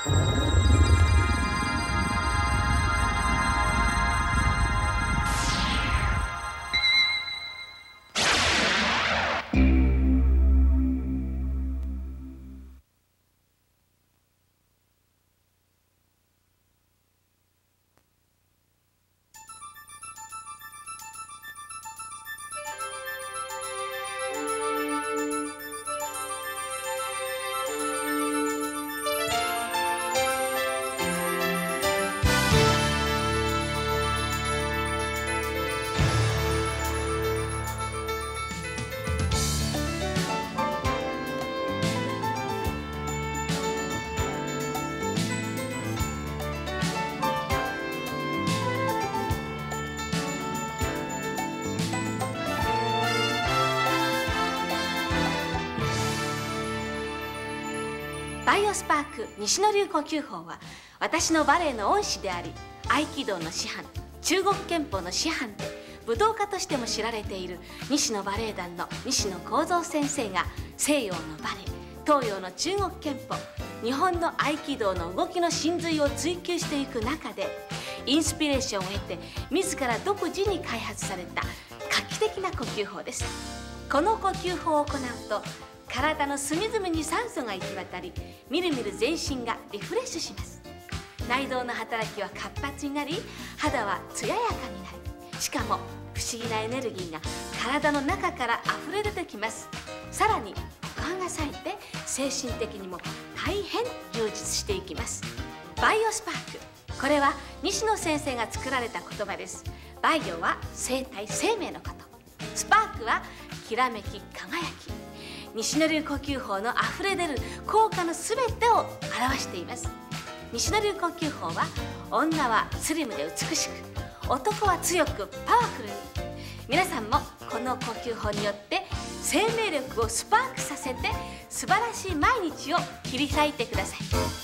バイオスパーク西野流呼吸法は、私のバレエの恩師であり、合気道の師範、中国拳法の師範で武道家としても知られている西野バレエ団の西野幸三先生が、西洋のバレエ、東洋の中国拳法、日本の合気道の動きの真髄を追求していく中で、インスピレーションを得て自ら独自に開発された画期的な呼吸法です。この呼吸法を行うと、体の隅々に酸素が行き渡り、みるみる全身がリフレッシュします。内臓の働きは活発になり、肌は艶やかになり、しかも不思議なエネルギーが体の中から溢れ出てきます。さらに股間が冴えて、精神的にも大変充実していきます。バイオスパーク、これは西野先生が作られた言葉です。バイオは生体生命のこと、スパークはきらめき輝き、西野流呼吸法のあふれ出る効果のすべてを表しています。西野流呼吸法は、女はスリムで美しく、男は強くパワフルに。皆さんもこの呼吸法によって生命力をスパークさせて、素晴らしい毎日を切り裂いてください。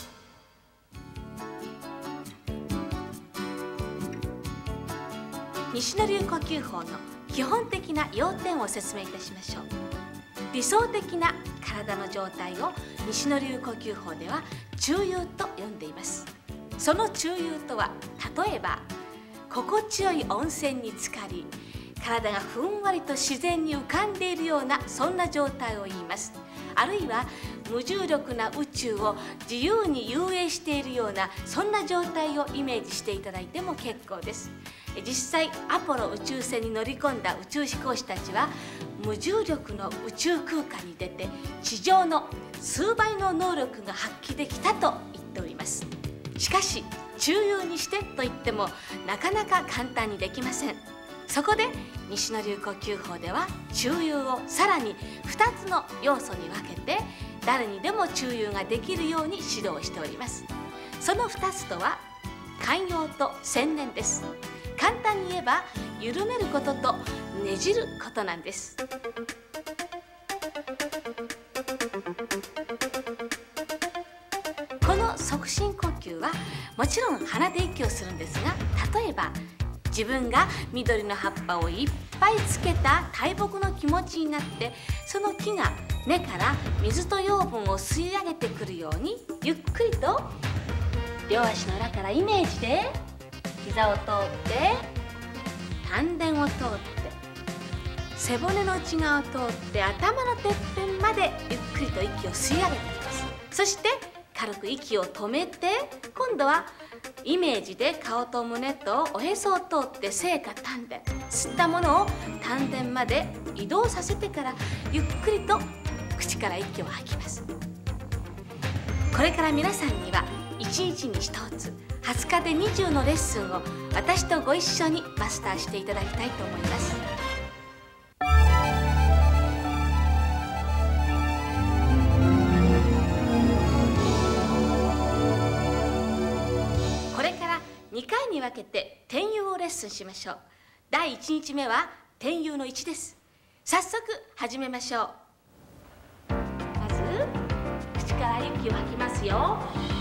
西野流呼吸法の基本的な要点を説明いたしましょう。理想的な体の状態を西野流呼吸法では中遊と呼んでいます。その中遊とは、例えば心地よい温泉に浸かり、体がふんわりと自然に浮かんでいるような、そんな状態を言います。あるいは無重力な宇宙を自由に遊泳しているような、そんな状態をイメージしていただいても結構です。実際アポロ宇宙船に乗り込んだ宇宙飛行士たちは、無重力の宇宙空間に出て、地上の数倍の能力が発揮できたと言っております。しかし中遊にしてと言っても、なかなか簡単にできません。そこで西野流呼吸法では、中遊をさらに2つの要素に分けて、誰にでも中遊ができるように指導しております。その2つとは、寛容と洗練です。簡単に言えば、緩めることとねじることなんです。この促進呼吸は、もちろん鼻で息をするんですが、例えば自分が緑の葉っぱをいっぱいつけた大木の気持ちになって、その木が根から水と養分を吸い上げてくるように、ゆっくりと両足の裏からイメージで、膝を通って丹田を通って背骨の内側を通って頭のてっぺんまでゆっくりと息を吸い上げていきます。そして軽く息を止めて、今度はイメージで顔と胸とおへそを通って静下丹田、吸ったものを丹田まで移動させてから、ゆっくりと口から息を吐きます。これから皆さんには1日に1つ、20日で20のレッスンを私とご一緒にマスターしていただきたいと思います。これから2回に分けて転遊をレッスンしましょう。第1日目は転遊の1です。早速始めましょう。まず口から息を吐きますよ。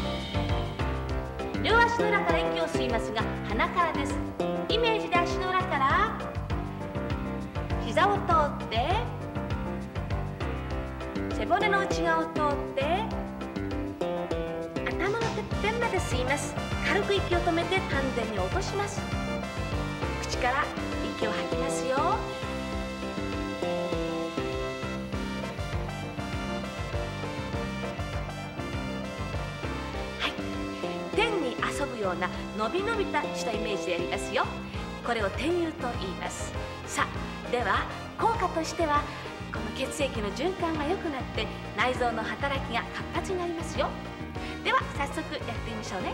両足の裏から息を吸いますが、鼻からです。イメージで足の裏から膝を通って背骨の内側を通って頭のてっ吸います。軽く息を止めて丹田に落とします。口から息を吐きますよ。はい、天に遊ぶようなのびのびとしたイメージでやりますよ。これを天遊と言います。さあ、では効果としてはこの血液の循環が良くなって内臓の働きが活発になりますよ。では早速やってみましょうね。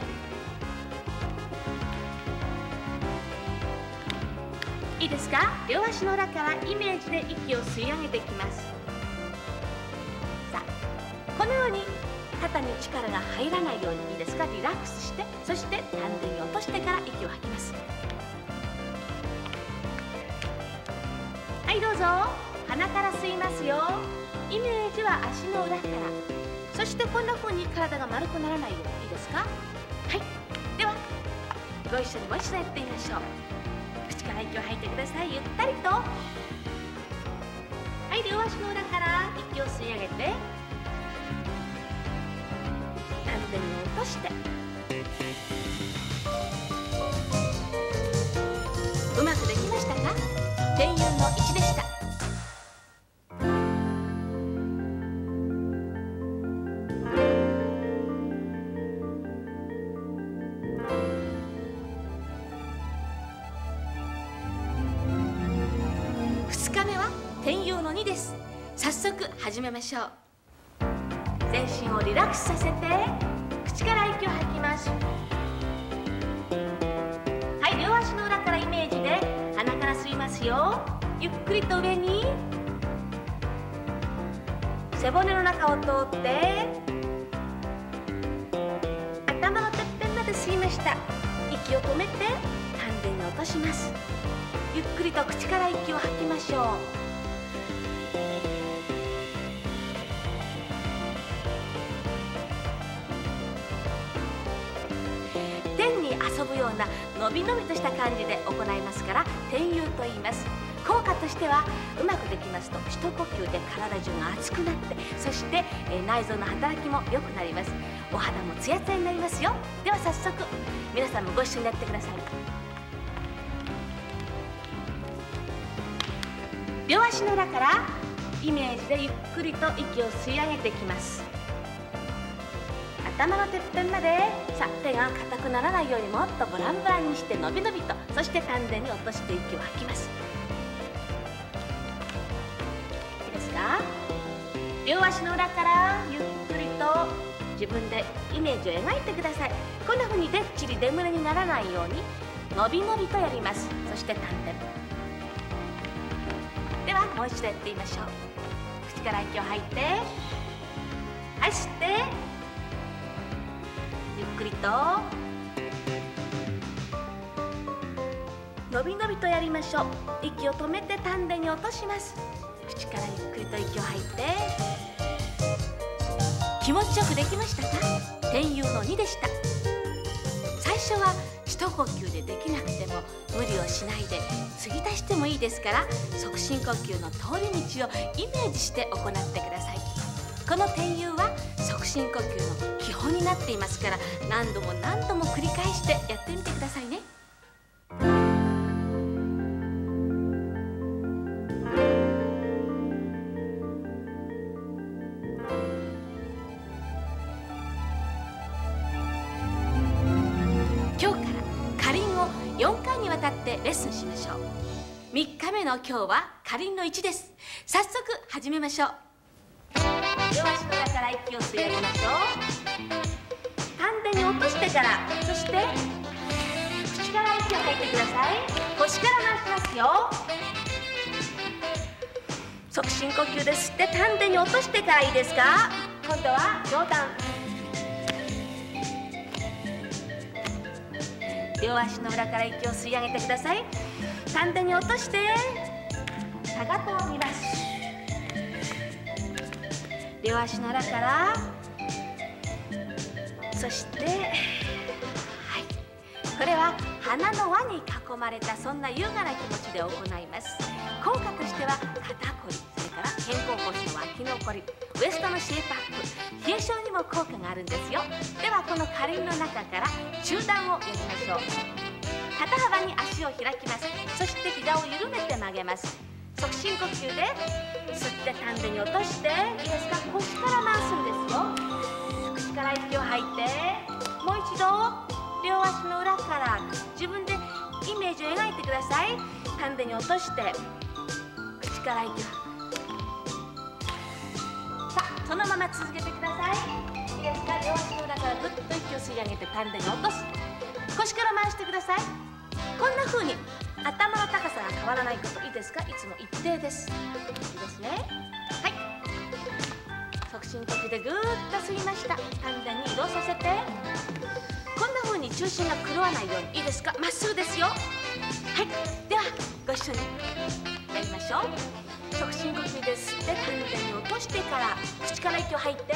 いいですか？両足の裏からイメージで息を吸い上げていきます。さあ、このように肩に力が入らないように、いいですか？リラックスして、そして丹田に落としてから息を吐きます。はい、どうぞ。鼻から吸いますよ。イメージは足の裏から、そしてこんな風に体が丸くならないように、いいですか？はい、ではご一緒にもう一度やってみましょう。口から息を吐いてください。ゆったりと。はい、両足の裏から息を吸い上げて丹田に落として、うまくできましたか？天遊の1でした。2日目は天遊の2です。早速始めましょう。全身をリラックスさせて口から息を吐きます。はい、両足の裏からイメージで鼻から吸いますよ。ゆっくりと上に背骨の中を通って頭のてっぺんまで吸いました。息を止めて丹田に落とします。ゆっくりと口から息を吐きましょう。天に遊ぶようなのびのびとした感じで行いますから天遊と言います。効果としてはうまくできますと一呼吸で体中が熱くなって、そして内臓の働きも良くなります。お肌もツヤツヤになりますよ。では早速皆さんもご一緒にやってください。両足の裏からイメージでゆっくりと息を吸い上げていきます。頭のてっぺんまで。さあ、手が硬くならないようにもっとブランブランにしてのびのびと、そして丹田に落として息を吐きます。いいですか？両足の裏からゆっくりと自分でイメージを描いてください。こんな風にでっちり出胸にならないようにのびのびとやります。そして丹田。ではもう一度やってみましょう。口から息を吐いて、はい、吸ってゆっくりとのびのびとやりましょう。息を止めて丹田に落とします。口からゆっくりと息を吐いて、気持ちよくできましたか？天遊の2でした。最初は一呼吸でできなくても無理をしないで継ぎ足してもいいですから、促進呼吸の通り道をイメージして行ってください。この天遊は促進呼吸の基本になっていますから、何度も何度も繰り返してやってみてくださいね。今日からかりんを4回にわたってレッスンしましょう。3日目の今日はかりんの1です。早速始めましょう。両足の裏から息を吸い上げましょう。丹田に落としてから、そして口から息を吐いてください。腰から回しますよ。促進呼吸で吸って丹田に落としてからいいですか？今度は上段。両足の裏から息を吸い上げてください。丹田に落としてかかとを見ます。両足の裏から、そしてはい、これは花の輪に囲まれたそんな優雅な気持ちで行います。効果としては肩こり、それから肩甲骨の湧き残り、ウエストのシェイプアップ、冷え性にも効果があるんですよ。ではこのカリンの中から中段をやりましょう。肩幅に足を開きます。そして膝を緩めて曲げます。促進呼吸で吸って丹田に落として、いいですか、腰から回すんですよ。口から息を吐いて、もう一度両足の裏から自分でイメージを描いてください。丹田に落として口から息を吐く。さあそのまま続けてください。いいですか、両足の裏からぐっと息を吸い上げて丹田に落とす。腰から回してください。こんな風に頭の高さが変わらないこと、いいですか、いつも一定です。いいですね。はい、促進呼吸でぐーっと吸いました。丹田に移動させて、こんな風に中心が狂わないように、いいですか、まっすぐですよ。はい、ではご一緒にやりましょう。促進呼吸で吸って丹田に落としてから、口から息を吐いて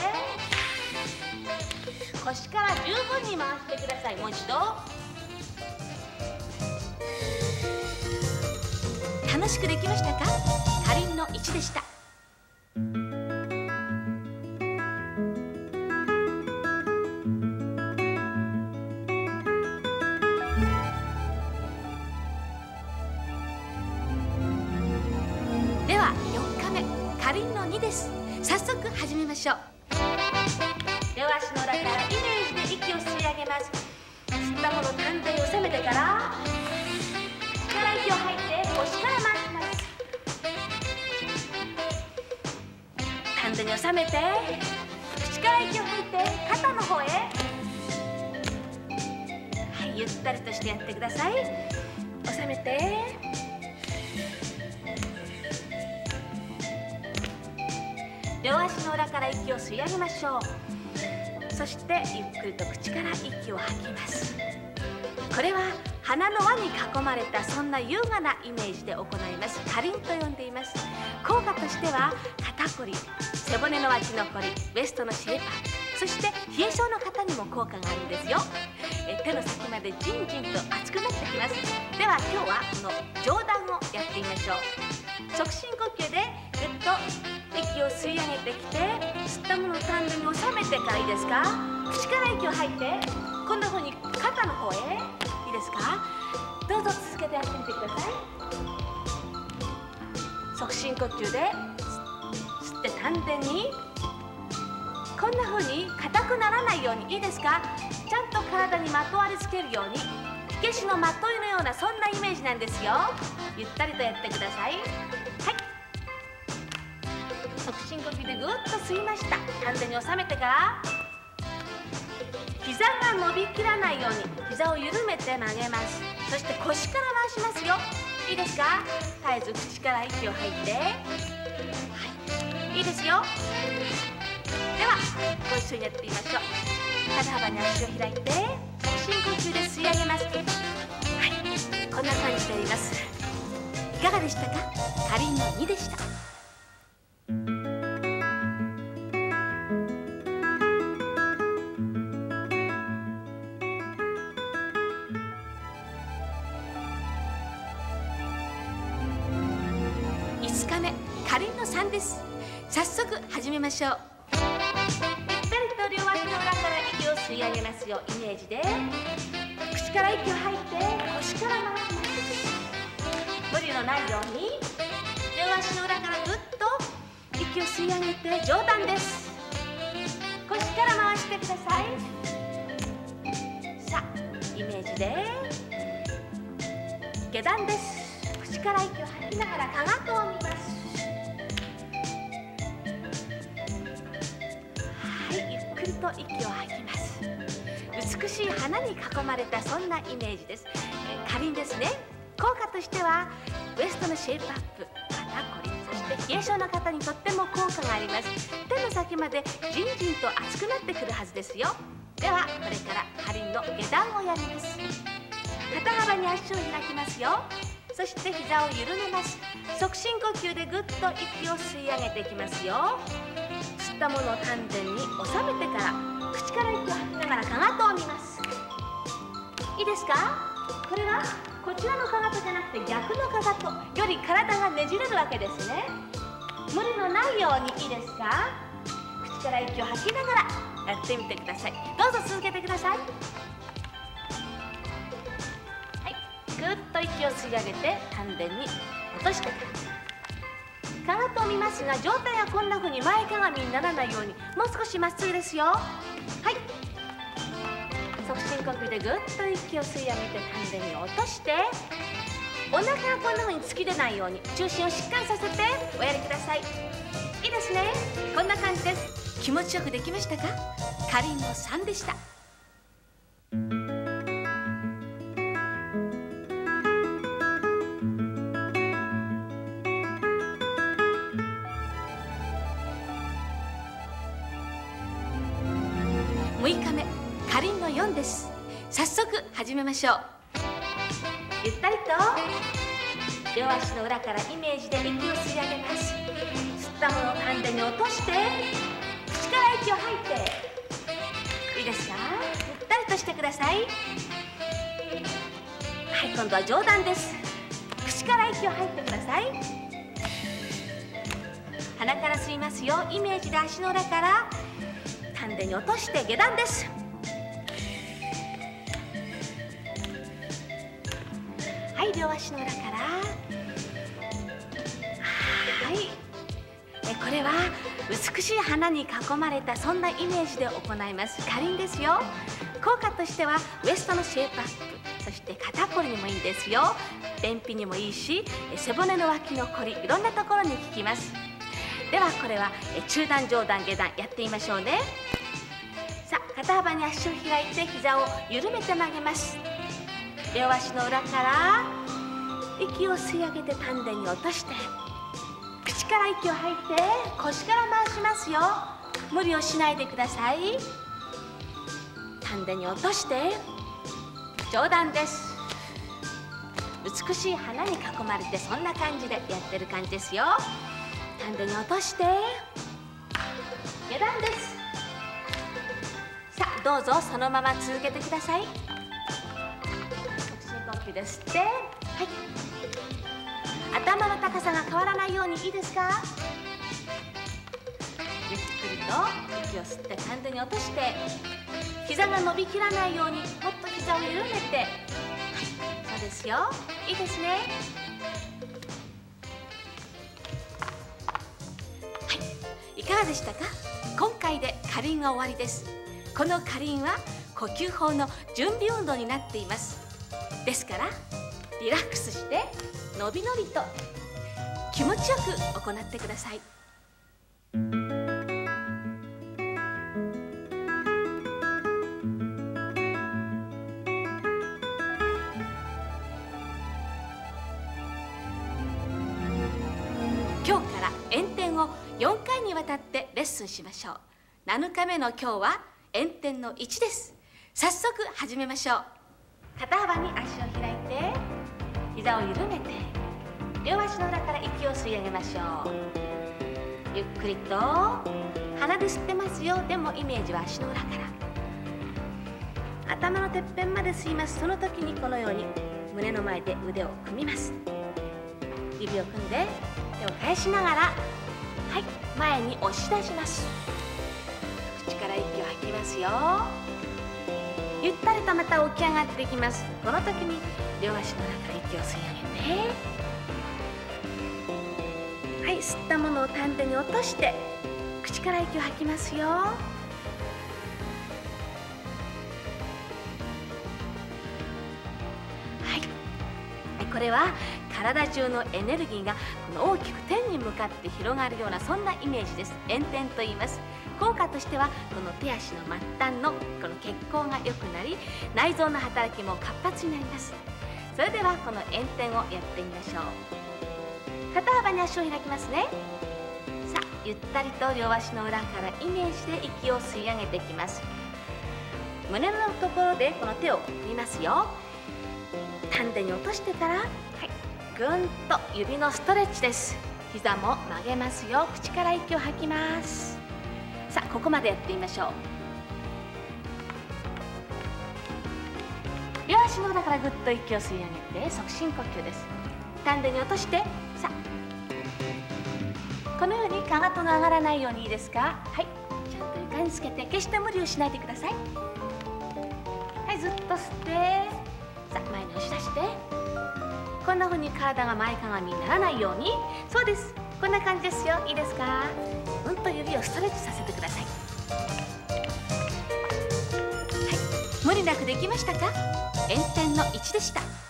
腰から十分に回してください。もう一度。楽しくできましたか？カリンの1でした。では4日目、カリンの2です。早速始めましょう。両足の裏からイメージで息を吸い上げます。吸ったものを丹田に収めてから、口から息を吐いて腰から回します。丹田に収めて、口から息を吐いて肩の方へ。はい、ゆったりとしてやってください。収めて、両足の裏から息を吸い上げましょう。そしてゆっくりと口から息を吐きます。これは花の輪に囲まれた、そんな優雅なイメージで行います。カリンと呼んでいます。効果としては肩こり、背骨の湧き残り、ウエストのシェイプアップ、そして冷え性の方にも効果があるんですよ。手の先までじんじんと熱くなってきます。では今日はこの上段をやってみましょう。促進呼吸でぐっと息を吸い上げてきて、吸ったものを丹田に収めてから、いいですか、口から息を吐いて、こんな風に肩の方へ。いいですか、どうぞ続けてやってみてください。促進呼吸で吸って丹田に、こんな風に硬くならないように、いいですか、ちゃんと体にまとわりつけるように、火消しのまといのような、そんなイメージなんですよ。ゆったりとやってください。はい、促進呼吸でぐっと吸いました。丹田に収めてから、膝が伸びきらないように膝を緩めて曲げます。そして腰から回しますよ。いいですか、絶えず口から息を吐いて、はい、いいですよ。ではご一緒にやってみましょう。肩幅に足を開いて、深呼吸で吸い上げます。はい、こんな感じでやります。いかがでしたか？カリンの2でした。5日目、カリンの3です。早速始めましょう。ゆったりと両足の裏から息を吸い上げますよ。イメージで口から息を吐いて腰から回します。無理のないように両足の裏からぐっと息を吸い上げて上段です。腰から回してください。さあイメージで下段です。口から息を吐きながらかかとを見ます。はい、ゆっくりと息を吐きます。美しい花に囲まれたそんなイメージです。カリンですね。効果としてはウエストのシェイプアップ、肩こり、そして冷え性の方にとっても効果があります。手の先までじんじんと熱くなってくるはずですよ。ではこれからカリンの下段をやります。肩幅に足を開きますよ。そして膝を緩めます。促進呼吸でぐっと息を吸い上げていきますよ。吸ったものを丹田に収めてから口から息を吐きながらかかとを見ます。いいですか？これはこちらのかかとじゃなくて逆のかかとより体がねじれるわけですね。 無理のないようにいいですか。口から息を吐きながらやってみてください。どうぞ続けてください。はい、ぐっと息を吸い上げて丹田に落としてからかかとを見ますが、上体はこんな風に前かがみにならないようにもう少しまっすぐですよ。はい、促進呼吸でぐっと息を吸い上げて丹田に落として、お腹がこんな風に突き出ないように中心をしっかりさせておやりください。いいですね。こんな感じです。気持ちよくできましたか。かりんの3でした。6日目、かりんの4です。早速始めましょう。ゆったりと両足の裏からイメージで息を吸い上げます。吸ったものを丹田に落として口から息を吐いて、いいですか。ゆったりとしてください。はい、今度は上段です。口から息を吐いてください。鼻から吸いますよ。イメージで足の裏から丹田に落として下段です。はい、両足の裏から。はい、これは美しい花に囲まれたそんなイメージで行いますかりんですよ。効果としてはウエストのシェイプアップ、そして肩こりにもいいんですよ。便秘にもいいし、背骨の脇のこり、いろんなところに効きます。ではこれは中段上段下段やってみましょうね。さあ、肩幅に足を開いて膝を緩めて曲げます。両足の裏から息を吸い上げて丹田に落として、口から息を吐いて腰から回しますよ。無理をしないでください。丹田に落として上段です。美しい花に囲まれてそんな感じでやってる感じですよ。丹田に落として下段です。さあ、どうぞそのまま続けてください。促進呼吸で吸って、はい、頭の高さが変わらないようにいいですか。ゆっくりと息を吸って丹田に落として、膝が伸びきらないようにもっと膝を緩めて、はい、そうですよ。いいですね。はい、いかがでしたか。今回でかりんが終わりです。このかりんは呼吸法の準備運動になっています。ですからリラックスしてのびのびと気持ちよく行ってください。今日から円点を4回にわたってレッスンしましょう。7日目の今日は円点の1です。早速始めましょう。肩幅に足を開いて膝を緩めて、両足の裏から息を吸い上げましょう。ゆっくりと鼻で吸ってますよ。でもイメージは足の裏から、頭のてっぺんまで吸います。その時にこのように胸の前で腕を組みます。指を組んで手を返しながら、はい、前に押し出します。口から息を吐きますよ。ゆったりとまた起き上がっていきます。この時に両足の中から息を吸い上げて、はい、吸ったものを丹田に落として口から息を吐きますよ。はい、これは体中のエネルギーがこの大きく天に向かって広がるようなそんなイメージです。円点と言います。効果としてはこの手足の末端のこの血行が良くなり、内臓の働きも活発になります。それではこの円点をやってみましょう。肩幅に足を開きますね。さあ、ゆったりと両足の裏からイメージで息を吸い上げていきます。胸のところでこの手を振りますよ。丹田に落としてから、はい、ぐんと指のストレッチです。膝も曲げますよ。口から息を吐きます。さあ、ここまでやってみましょう。両足の裏からぐっと息を吸い上げて促進呼吸です。丹田に落として、さあこのようにかかとが上がらないようにいいですか。はい、ちゃんと床につけて決して無理をしないでください。はい、ずっと吸って、さあ前に押し出して、こんな風に体が前かがみにならないように。そうです、こんな感じですよ。いいですか。指をストレッチさせてください。はい、無理なくできましたか。炎天の1でした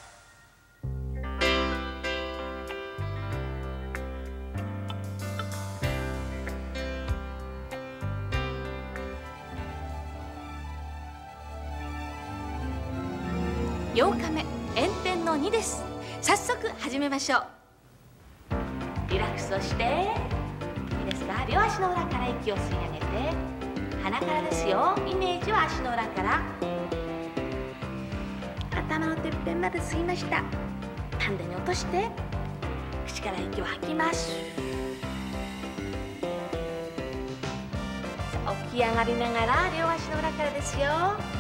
。8日目、炎天の2です。早速始めましょう。リラックスをして、いいですか。両足の裏から息を吸い上げて、鼻からですよ。イメージは足の裏から頭のてっぺんまで吸いました。丹田に落として口から息を吐きます。さあ起き上がりながら両足の裏からですよ。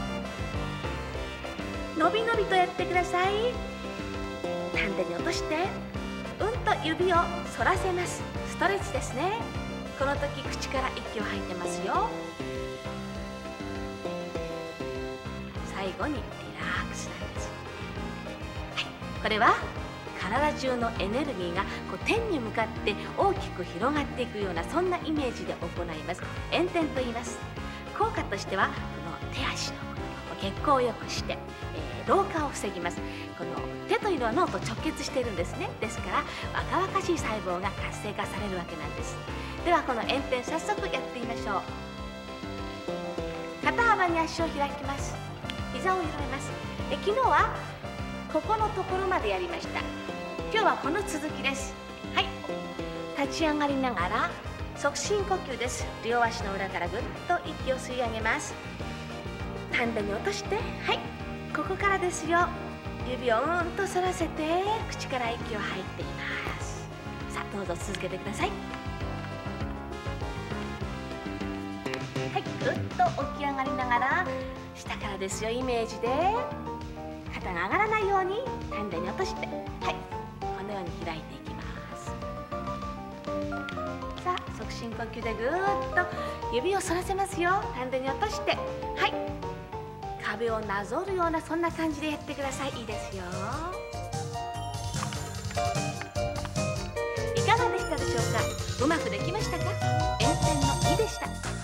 のびのびとやってください。丹田に落としてと指を反らせます。ストレッチですね。この時口から息を吐いてますよ。最後にリラックスなんです。はい、これは体中のエネルギーが天に向かって大きく広がっていくような、そんなイメージで行います。炎天と言います。効果としてはこの手足の血行を良くして、老化を防ぎます。この手というのは脳と直結しているんですね。ですから若々しい細胞が活性化されるわけなんです。ではこの炎天、早速やってみましょう。肩幅に足を開きます。膝を緩めます。昨日はここのところまでやりました。今日はこの続きです。はい、立ち上がりながら促進呼吸です。両足の裏からぐっと息を吸い上げます。丹田に落として、はい、ここからですよ。指をうんと反らせて口から息を吐いています。さあどうぞ続けてください。はい、ぐっと起き上がりながら下からですよ。イメージで肩が上がらないように丹田に落として、はい、このように開いていきます。さあ促進呼吸でぐっと指を反らせますよ。丹田に落として、はい、壁をなぞるような、そんな感じでやってください。いいですよ。いかがでしたでしょうか。うまくできましたか。炎天の2でした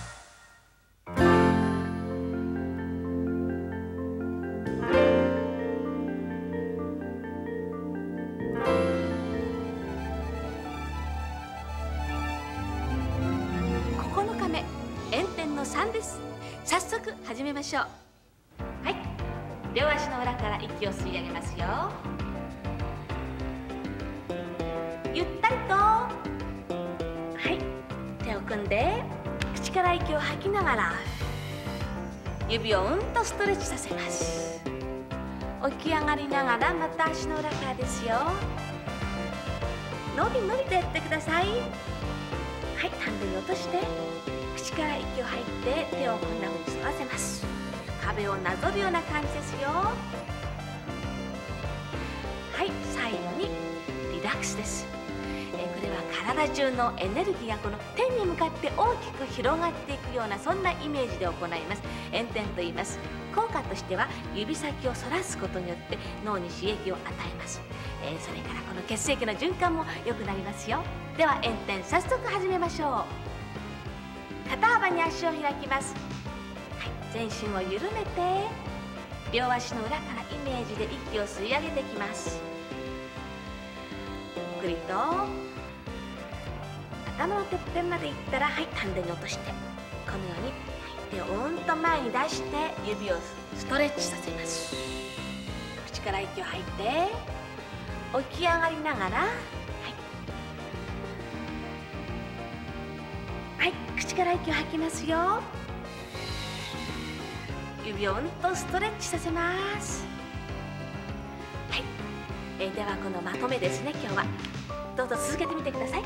。9日目、炎天の3です。早速始めましょう。はい、両足の裏から息を吸い上げますよ。ゆったりと、はい、手を組んで口から息を吐きながら指をうんとストレッチさせます。起き上がりながらまた足の裏からですよ。のびのびとやってください。はい、丹田に落として口から息を吐いて手をこんな風に反らせます。壁をなぞるような感じですよ。はい、最後にリラックスです。これは体中のエネルギーがこの天に向かって大きく広がっていくような、そんなイメージで行います。炎天と言います。効果としては指先を反らすことによって脳に刺激を与えます。それからこの血液の循環も良くなりますよ。では炎天、早速始めましょう。肩幅に足を開きます。全身を緩めて両足の裏からイメージで息を吸い上げていきます。ゆっくりと頭のてっぺんまでいったら、はい、丹田に落として、このように手をうんと前に出して指をストレッチさせます。口から息を吐いて起き上がりながら、はい、はい、口から息を吐きますよ。指をうんとストレッチさせます。はい、ではこのまとめですね。今日はどうぞ続けてみてください。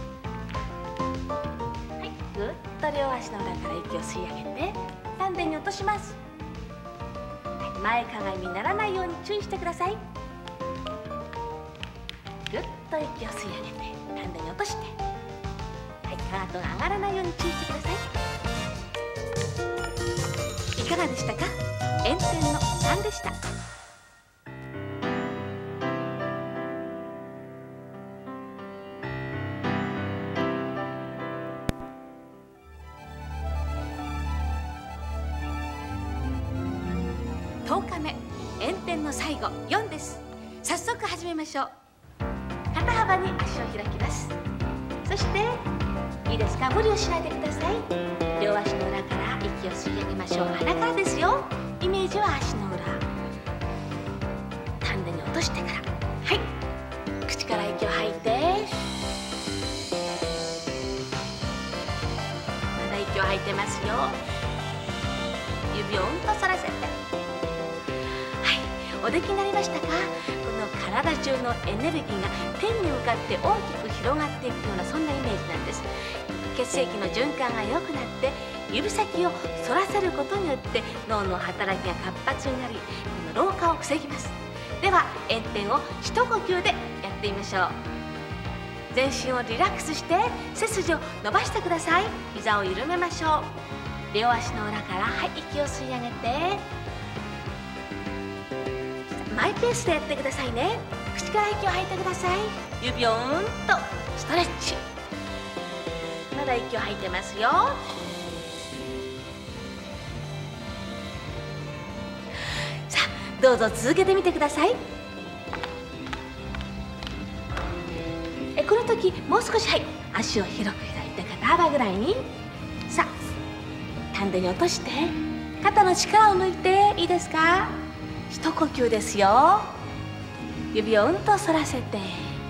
はい、ぐっと両足の裏から息を吸い上げて丹田に落とします。はい、前かがみにならないように注意してください。ぐっと息を吸い上げて丹田に落として、 かかとが上がらないように注意してください。いかがでしたか？炎天の3でした。10日目、炎天の最後4です。早速始めましょう。肩幅に足を開きます。そしていいですか、無理をしないでください。両足の裏から息を吸い上げましょう。鼻からですよ。イメージは足の裏、丹田に落としてから、はい、口から息を吐いて、まだ息を吐いてますよ。指をうんと反らせて、おできになりましたか？この体中のエネルギーが天に向かって大きく広がっていくような、そんなイメージなんです。血液の循環が良くなって指先を反らせることによって脳の働きが活発になり、この老化を防ぎます。では炎天を一呼吸でやってみましょう。全身をリラックスして背筋を伸ばしてください。膝を緩めましょう。両足の裏から、はい、息を吸い上げて、マイペースでやってくださいね。口から息を吐いてください。指をうんとストレッチ。まだ息を吐いてますよ。さあ、どうぞ続けてみてください。この時もう少し、はい、足を広く開いて肩幅ぐらいに。さあ、丹田に落として肩の力を抜いて、いいですか？一呼吸ですよ。指をうんと反らせて、はい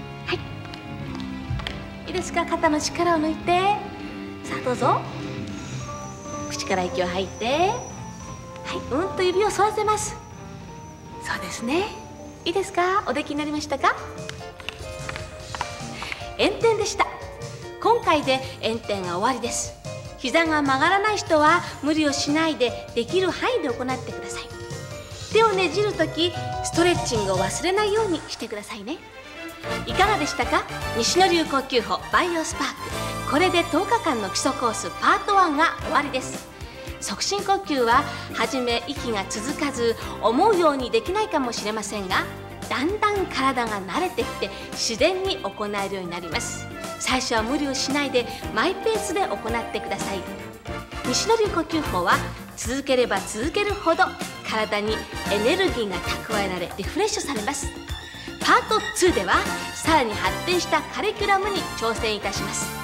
、いいですか？肩の力を抜いて、さあどうぞ。口から息を吐いて、はい、うんと指を反らせます。そうですね。いいですか？おできになりましたか？炎天でした。今回で炎天が終わりです。膝が曲がらない人は無理をしないで、できる範囲で行ってください。手をねじるとき、ストレッチングを忘れないようにしてくださいね。いかがでしたか？西野流呼吸法バイオスパーク。これで10日間の基礎コースパート1が終わりです。促進呼吸ははじめ息が続かず思うようにできないかもしれませんが、だんだん体が慣れてきて自然に行えるようになります。最初は無理をしないでマイペースで行ってください。西野流呼吸法は続ければ続けるほど体にエネルギーが蓄えられリフレッシュされます。パート2ではさらに発展したカリキュラムに挑戦いたします。